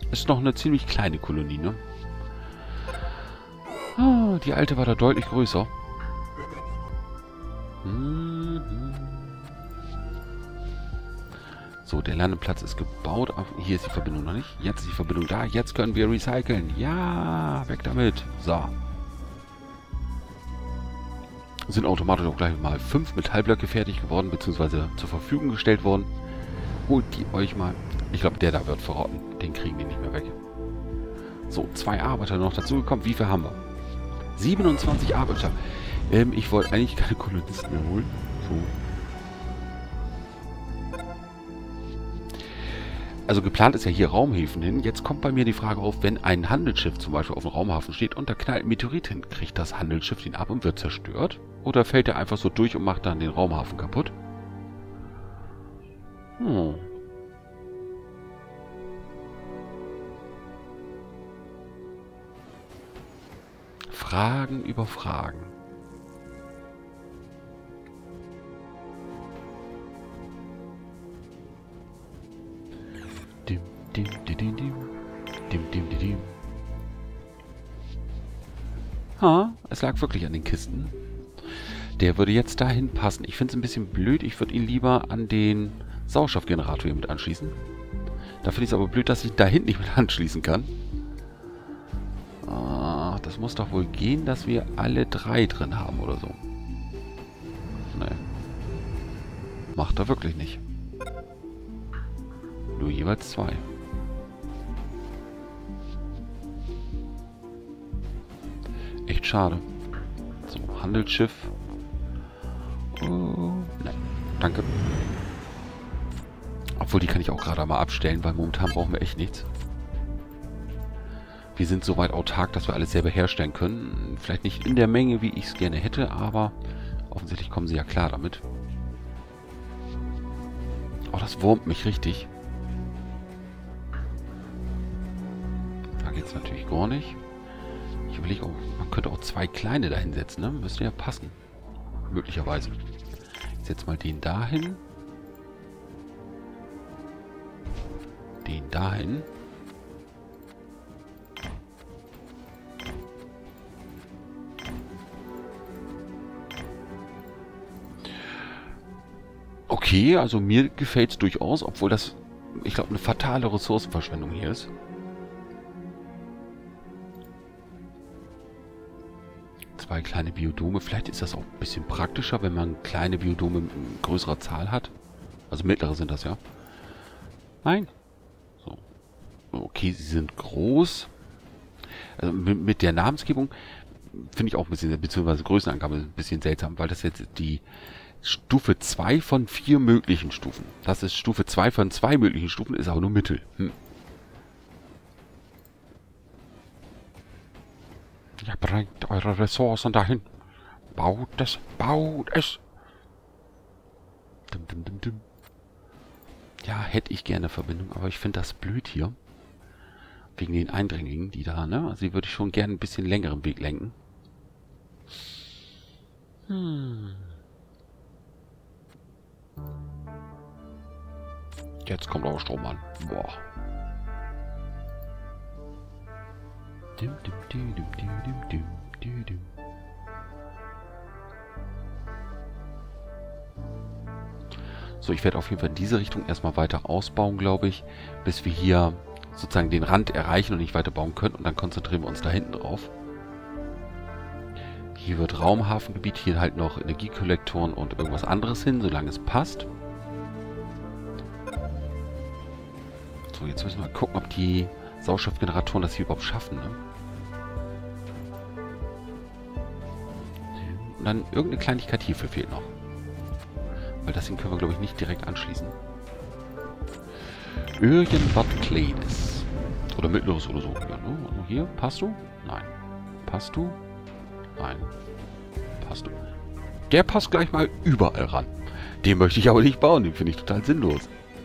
Ist noch eine ziemlich kleine Kolonie, ne? Ah, die alte war da deutlich größer. So, der Landeplatz ist gebaut. Hier ist die Verbindung noch nicht. Jetzt ist die Verbindung da. Jetzt können wir recyceln. Ja, weg damit. So. Sind automatisch auch gleich mal 5 Metallblöcke fertig geworden, beziehungsweise zur Verfügung gestellt worden. Holt die euch mal. Ich glaube, der da wird verrotten. Den kriegen die nicht mehr weg. So, 2 Arbeiter noch dazugekommen. Wie viel haben wir? 27 Arbeiter. Ich wollte eigentlich keine Kolonisten mehr holen. So. Also geplant ist ja hier Raumhäfen hin. Jetzt kommt bei mir die Frage auf, wenn ein Handelsschiff zum Beispiel auf dem Raumhafen steht und da knallt ein Meteorit hin, kriegt das Handelsschiff den ab und wird zerstört? Oder fällt er einfach so durch und macht dann den Raumhafen kaputt? Fragen über Fragen. Dim, dim, dim, dim, dim. Dim, dim, dim, dim. Ha, es lag wirklich an den Kisten. Der würde jetzt dahin passen. Ich finde es ein bisschen blöd. Ich würde ihn lieber an den Sauerstoffgenerator hier mit anschließen. Da finde ich es aber blöd, dass ich da hinten nicht mit anschließen kann. Das muss doch wohl gehen, dass wir alle 3 drin haben oder so. Nee. Macht er wirklich nicht. Nur jeweils 2. Echt schade. So, Handelsschiff. Nein, danke. Obwohl, die kann ich auch gerade mal abstellen, weil momentan brauchen wir echt nichts. Wir sind soweit autark, dass wir alles selber herstellen können. Vielleicht nicht in der Menge, wie ich es gerne hätte, aber offensichtlich kommen sie ja klar damit. Oh, das wurmt mich richtig. Da geht es natürlich gar nicht. Ich überlege auch, man könnte auch 2 kleine da hinsetzen, ne? Müsste ja passen. Möglicherweise. Ich setze mal den dahin. Den dahin. Okay, also mir gefällt es durchaus, obwohl das, ich glaube, eine fatale Ressourcenverschwendung hier ist. Zwei kleine Biodome. Vielleicht ist das auch ein bisschen praktischer, wenn man kleine Biodome in größerer Zahl hat. Also mittlere sind das, ja. Nein. So. Okay, sie sind groß. Also mit der Namensgebung finde ich auch ein bisschen, beziehungsweise Größenangabe ein bisschen seltsam, weil das jetzt die Stufe 2 von 4 möglichen Stufen. Das ist Stufe 2 von 2 möglichen Stufen, ist aber nur Mittel. Ja, bringt eure Ressourcen dahin. Baut es, baut es. Dim, dim, dim, dim. Ja, hätte ich gerne Verbindung, aber ich finde das blöd hier. Wegen den Eindringlingen, die da, ne? Also die würde ich schon gerne ein bisschen längeren Weg lenken. Jetzt kommt aber Strom an. Boah. Dim, dim, dim, dim, dim, dim, dim, dim. So, ich werde auf jeden Fall in diese Richtung erstmal weiter ausbauen, glaube ich, bis wir hier sozusagen den Rand erreichen und nicht weiter bauen können. Und dann konzentrieren wir uns da hinten drauf. Hier wird Raumhafengebiet, hier halt noch Energiekollektoren und irgendwas anderes hin, solange es passt. So, jetzt müssen wir mal gucken, ob die Sauerstoffgeneratoren das hier überhaupt schaffen, ne? Und dann irgendeine Kleinigkeit hierfür fehlt noch. Weil das hier können wir, glaube ich, nicht direkt anschließen. Irgendwas Kleines. Oder Mittleres oder so. Ja, ne? Also hier, passt du? Nein. Passt du? Nein. Passt du? Der passt gleich mal überall ran. Den möchte ich aber nicht bauen. Den finde ich total sinnlos.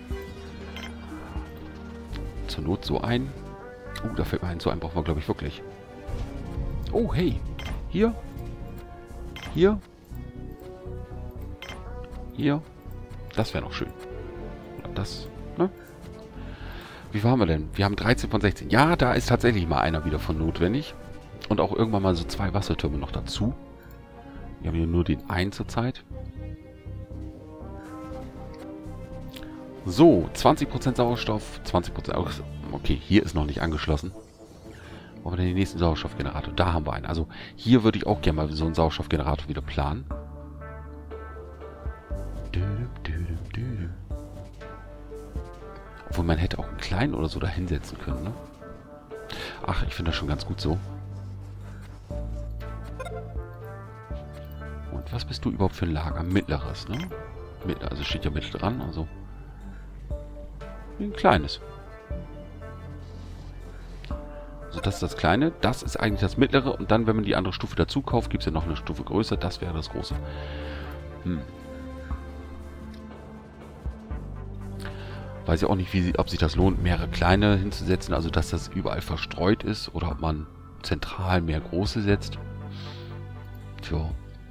Zur Not so ein. Da fällt mir ein. So einen brauchen wir, glaube ich, wirklich. Oh, hey. Hier. Hier. Hier. Das wäre noch schön. Oder das, ne? Wie waren wir denn? Wir haben 13 von 16. Ja, da ist tatsächlich mal einer wieder von notwendig. Und auch irgendwann mal so 2 Wassertürme noch dazu. Wir haben hier nur den einen zurzeit. So, 20% Sauerstoff, 20%... Okay, hier ist noch nicht angeschlossen. Wo haben wir denn den nächsten Sauerstoffgenerator? Da haben wir einen. Also hier würde ich auch gerne mal so einen Sauerstoffgenerator wieder planen. Obwohl man hätte auch einen kleinen oder so da hinsetzen können, ne? Ach, ich finde das schon ganz gut so. Und was bist du überhaupt für ein Lager? Mittleres, ne? Also steht ja mittel dran, also ein kleines. Also das ist das kleine, das ist eigentlich das mittlere und dann, wenn man die andere Stufe dazu kauft, gibt es ja noch eine Stufe größer, das wäre das große. Weiß ja auch nicht, ob sich das lohnt, mehrere kleine hinzusetzen, also dass das überall verstreut ist oder ob man zentral mehr große setzt. Tja.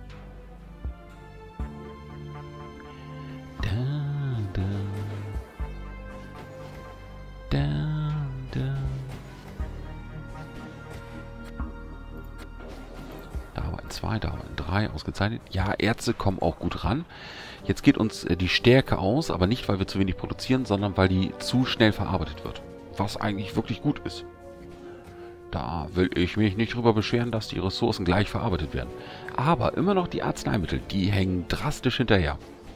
Da haben wir ein 2, da haben wir ein 3, ausgezeichnet. Ja, Erze kommen auch gut ran. Jetzt geht uns die Stärke aus, aber nicht, weil wir zu wenig produzieren, sondern weil die zu schnell verarbeitet wird. Was eigentlich wirklich gut ist. Da will ich mich nicht drüber beschweren, dass die Ressourcen gleich verarbeitet werden. Aber immer noch die Arzneimittel, die hängen drastisch hinterher.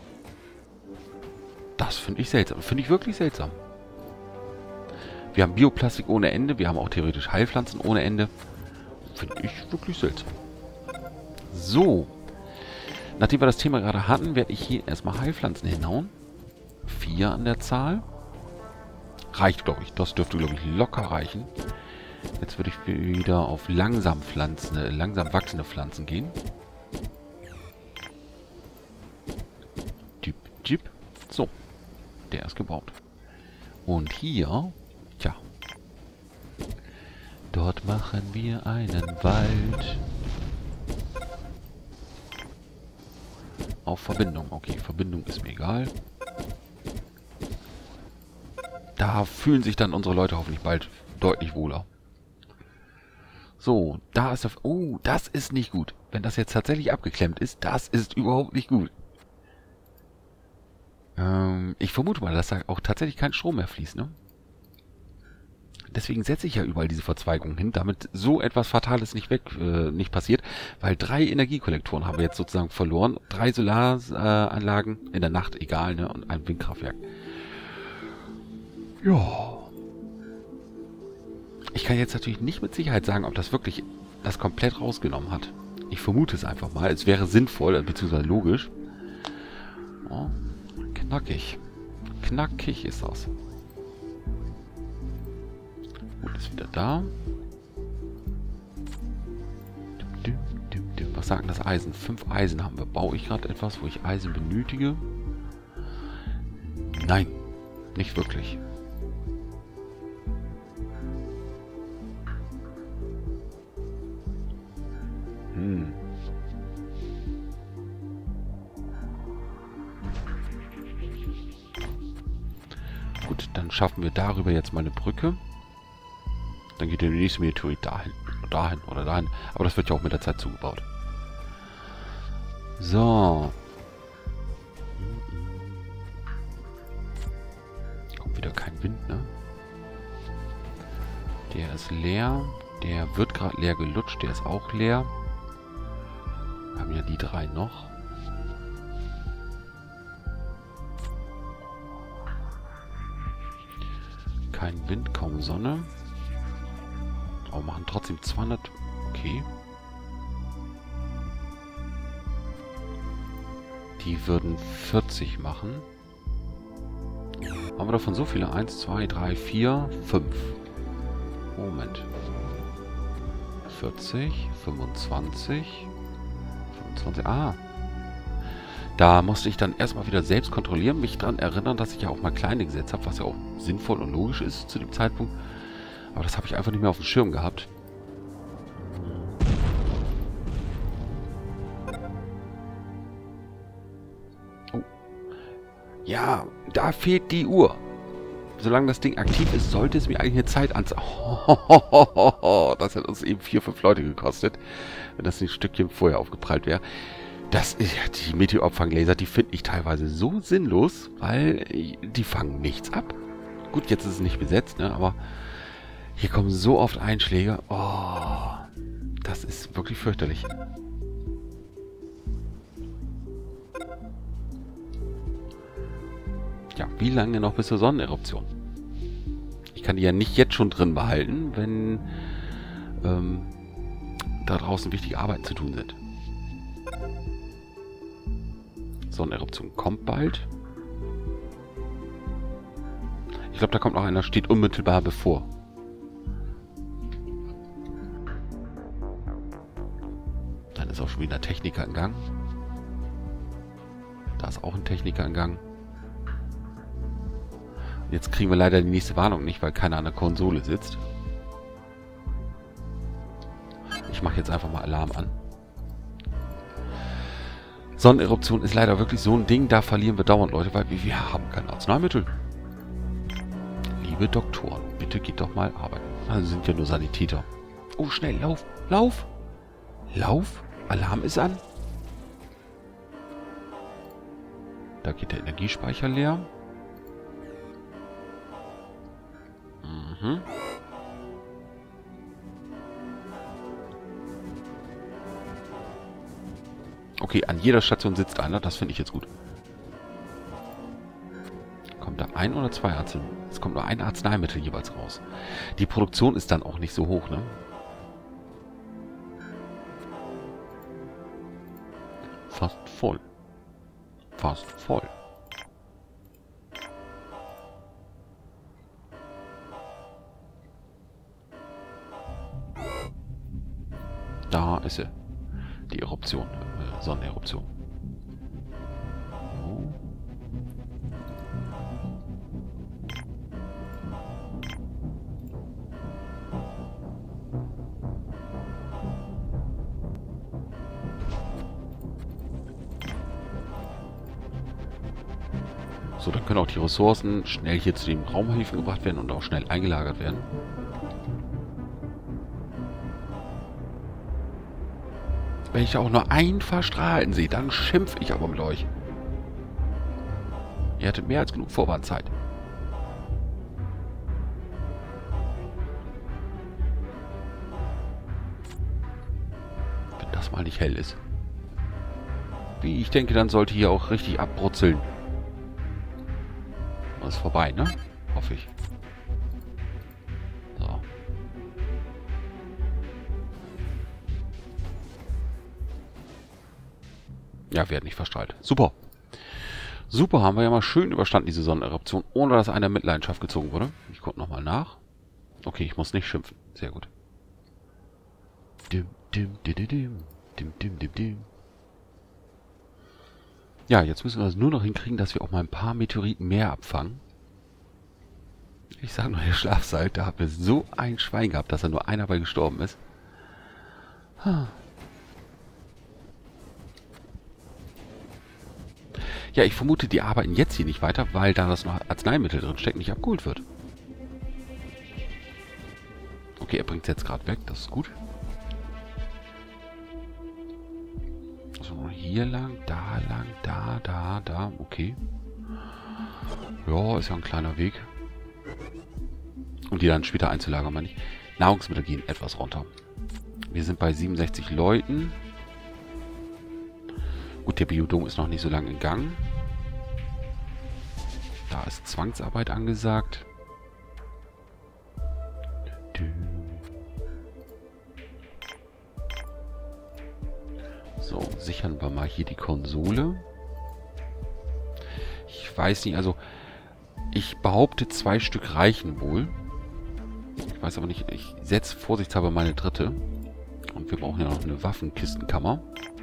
Das finde ich seltsam. Finde ich wirklich seltsam. Wir haben Bioplastik ohne Ende. Wir haben auch theoretisch Heilpflanzen ohne Ende. Finde ich wirklich seltsam. So. Nachdem wir das Thema gerade hatten, werde ich hier erstmal Heilpflanzen hinhauen. 4 an der Zahl. Reicht, glaube ich. Das dürfte, glaube ich, locker reichen. Jetzt würde ich wieder auf langsam wachsende Pflanzen gehen. So. Der ist gebaut. Und hier, tja. Dort machen wir einen Wald. Auf Verbindung. Okay, Verbindung ist mir egal. Da fühlen sich dann unsere Leute hoffentlich bald deutlich wohler. So, da ist das... Oh, das ist nicht gut. Wenn das jetzt tatsächlich abgeklemmt ist, das ist überhaupt nicht gut. Ich vermute mal, dass da auch tatsächlich kein Strom mehr fließt, ne? Deswegen setze ich ja überall diese Verzweigungen hin, damit so etwas Fatales nicht passiert, weil 3 Energiekollektoren haben wir jetzt sozusagen verloren, 3 Solaranlagen in der Nacht, egal, ne, und ein Windkraftwerk. Ja. Ich kann jetzt natürlich nicht mit Sicherheit sagen, ob das wirklich das komplett rausgenommen hat. Ich vermute es einfach mal, es wäre sinnvoll, beziehungsweise logisch. Oh, knackig. Knackig ist das. Gut, ist wieder da. Was sagt das Eisen? 5 Eisen haben wir. Baue ich gerade etwas, wo ich Eisen benötige? Nein, nicht wirklich. Gut, dann schaffen wir darüber jetzt mal eine Brücke. Dann geht der nächste Meteorit dahin oder dahin. Aber das wird ja auch mit der Zeit zugebaut. So. Kommt wieder kein Wind, ne? Der ist leer. Der wird gerade leer gelutscht. Der ist auch leer. Wir haben ja die 3 noch. Kein Wind, kaum Sonne. Aber machen trotzdem 200. Okay. Die würden 40 machen. Haben wir davon so viele? 1, 2, 3, 4, 5. Moment. 40, 25, 25. Ah. Da musste ich dann erstmal wieder selbst kontrollieren, mich daran erinnern, dass ich ja auch mal kleine gesetzt habe, was ja auch sinnvoll und logisch ist zu dem Zeitpunkt. Aber das habe ich einfach nicht mehr auf dem Schirm gehabt. Oh. Ja, da fehlt die Uhr. solange das Ding aktiv ist, sollte es mir eigentlich eine Zeit anzeigen. Das hat uns eben 4, 5 Leute gekostet, wenn das ein Stückchen vorher aufgeprallt wäre. Das ist ja, die Meteorabfanglaser, die finde ich teilweise so sinnlos, weil die fangen nichts ab. Gut, jetzt ist es nicht besetzt, ne, aber hier kommen so oft Einschläge. Oh, das ist wirklich fürchterlich. Ja, wie lange noch bis zur Sonneneruption? Ich kann die ja nicht jetzt schon drin behalten, wenn da draußen wichtige Arbeiten zu tun sind. Sonneneruption kommt bald. Ich glaube, da kommt noch einer, steht unmittelbar bevor. Dann ist auch schon wieder ein Techniker in Gang. Da ist auch ein Techniker in Gang. Jetzt kriegen wir leider die nächste Warnung nicht, weil keiner an der Konsole sitzt. Ich mache jetzt einfach mal Alarm an. Sonneneruption ist leider wirklich so ein Ding, da verlieren wir dauernd Leute, weil wir haben kein Arzneimittel. Liebe Doktoren, bitte geht doch mal arbeiten. Also sind ja nur Sanitäter. Oh, schnell, lauf, lauf! Lauf! Alarm ist an. Da geht der Energiespeicher leer. Mhm. Okay, an jeder Station sitzt einer. Das finde ich jetzt gut. Kommt da ein oder zwei Arzneimittel? Es kommt nur ein Arzneimittel jeweils raus. Die Produktion ist dann auch nicht so hoch, ne? Fast voll. Fast voll. Da ist sie. Die Eruption. Sonneneruption. So, dann können auch die Ressourcen schnell hier zu den Raumhäfen gebracht werden und auch schnell eingelagert werden. Wenn ich auch nur einen Verstrahlen sehe, dann schimpfe ich aber mit euch. Ihr hattet mehr als genug Vorwarnzeit. Wenn das mal nicht hell ist. Wie ich denke, dann sollte hier auch richtig abbrutzeln. Das ist vorbei, ne? Hoffe ich. So. Ja, werden nicht verstrahlt. Super. Super, haben wir ja mal schön überstanden, diese Sonneneruption, ohne dass einer in Mitleidenschaft gezogen wurde. Ich gucke nochmal nach. Okay, ich muss nicht schimpfen. Sehr gut. Ja, jetzt müssen wir es nur noch hinkriegen, dass wir auch mal ein paar Meteoriten mehr abfangen. Ich sage nur, der Schlafsaal, da haben wir so ein Schwein gehabt, dass da nur einer bei gestorben ist. Ja, ich vermute, die arbeiten jetzt hier nicht weiter, weil da das noch Arzneimittel drin steckt, nicht abgeholt wird. Okay, er bringt es jetzt gerade weg, das ist gut. So, hier lang, da, okay. Ja, ist ja ein kleiner Weg. Und die dann später einzulagern, meine ich. Nahrungsmittel gehen etwas runter. Wir sind bei 67 Leuten. Gut, der Biodom ist noch nicht so lange in Gang. Da ist Zwangsarbeit angesagt. So, sichern wir mal hier die Konsole. Ich weiß nicht, also ich behaupte, 2 Stück reichen wohl. Ich weiß aber nicht, ich setze vorsichtshalber meine dritte. Und wir brauchen ja noch eine Waffenkistenkammer.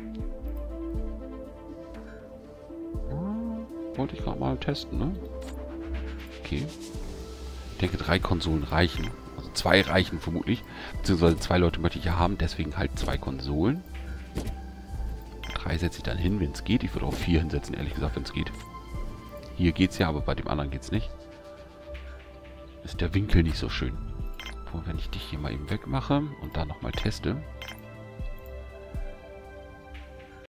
Wollte ich gerade mal testen, ne? Okay. Ich denke, 3 Konsolen reichen. Also 2 reichen vermutlich. Beziehungsweise 2 Leute möchte ich ja haben, deswegen halt 2 Konsolen. 3 setze ich dann hin, wenn es geht. Ich würde auch 4 hinsetzen, ehrlich gesagt, wenn es geht. Hier geht es ja, aber bei dem anderen geht es nicht. ist der Winkel nicht so schön. Und wenn ich dich hier mal eben wegmache und dann nochmal teste.